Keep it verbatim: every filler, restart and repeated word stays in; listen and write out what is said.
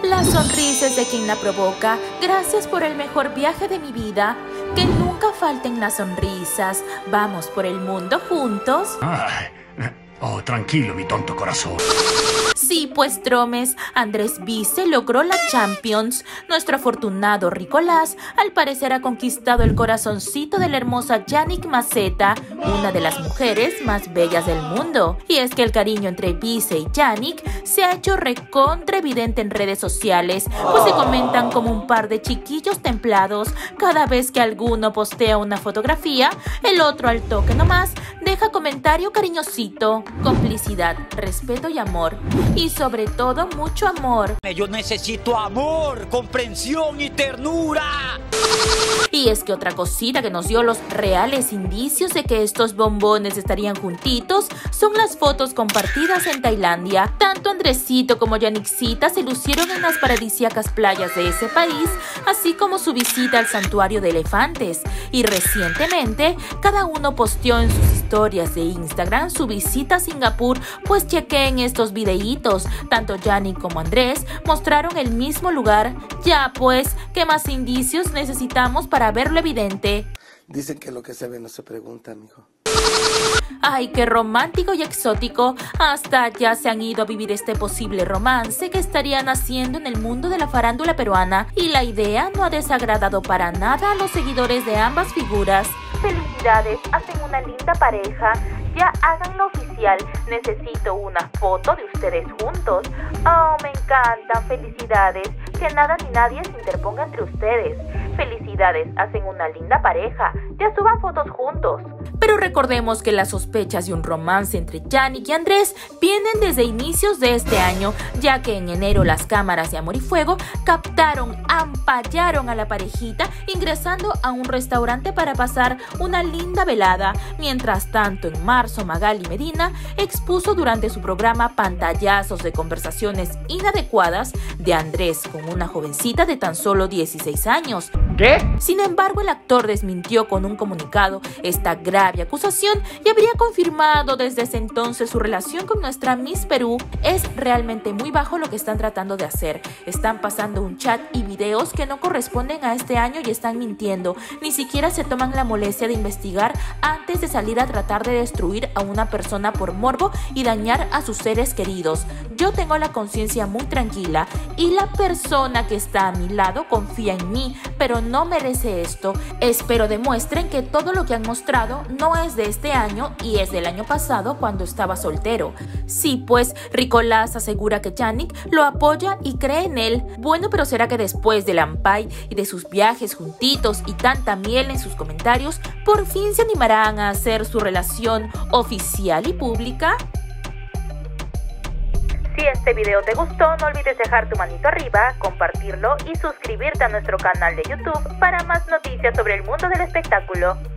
La sonrisa es de quien la provoca. Gracias por el mejor viaje de mi vida. Que nunca falten las sonrisas. Vamos por el mundo juntos. Ay, oh, tranquilo, mi tonto corazón. Sí, pues Tromes, Andrés Vice logró la Champions. Nuestro afortunado Ricolás al parecer ha conquistado el corazoncito de la hermosa Yannick Mazzetta, una de las mujeres más bellas del mundo. Y es que el cariño entre Vice y Yannick se ha hecho recontra evidente en redes sociales, pues se comentan como un par de chiquillos templados. Cada vez que alguno postea una fotografía, el otro al toque nomás deja comentario cariñosito, complicidad, respeto y amor. Y sobre todo, mucho amor. Yo necesito amor, comprensión y ternura. Y es que otra cosita que nos dio los reales indicios de que estos bombones estarían juntitos son las fotos compartidas en Tailandia. Tanto Andresito como Yannickcita se lucieron en las paradisíacas playas de ese país, así como su visita al santuario de elefantes. Y recientemente, cada uno posteó en sus historias de Instagram su visita a Singapur, pues chequeen estos videitos. Tanto Yannick como Andrés mostraron el mismo lugar. Ya pues, ¿qué más indicios necesitamos para verlo evidente? Dicen que lo que se ve no se pregunta, amigo. Ay, qué romántico y exótico. Hasta allá se han ido a vivir este posible romance que estarían haciendo en el mundo de la farándula peruana. Y la idea no ha desagradado para nada a los seguidores de ambas figuras. Felicidades, hacen una linda pareja. Ya háganlo oficial. Necesito una foto de ustedes juntos. Oh, me encantan. Felicidades. Que nada ni nadie se interponga entre ustedes. Felicidades, hacen una linda pareja. Ya suban fotos juntos. Pero recordemos que las sospechas de un romance entre Yannick y Andrés vienen desde inicios de este año, ya que en enero las cámaras de Amor y Fuego captaron, ampallaron a la parejita ingresando a un restaurante para pasar una linda velada. Mientras tanto, en marzo, Magali Medina expuso durante su programa pantallazos de conversaciones inadecuadas de Andrés con una jovencita de tan solo dieciséis años. ¿Qué? Sin embargo, el actor desmintió con un comunicado esta grave acusación y habría confirmado desde ese entonces su relación con nuestra Miss Perú. Es realmente muy bajo lo que están tratando de hacer. Están pasando un chat y videos que no corresponden a este año y están mintiendo. Ni siquiera se toman la molestia de investigar antes de salir a tratar de destruir a una persona por morbo y dañar a sus seres queridos. Yo tengo la conciencia muy tranquila y la persona que está a mi lado confía en mí, pero no merece esto. Espero demuestren que todo lo que han mostrado no es de este año y es del año pasado cuando estaba soltero. Sí, pues Ricolás asegura que Yannick lo apoya y cree en él. Bueno, pero ¿será que después del Ampay y de sus viajes juntitos y tanta miel en sus comentarios, por fin se animarán a hacer su relación oficial y pública? Si este video te gustó, no olvides dejar tu manito arriba, compartirlo y suscribirte a nuestro canal de YouTube para más noticias sobre el mundo del espectáculo.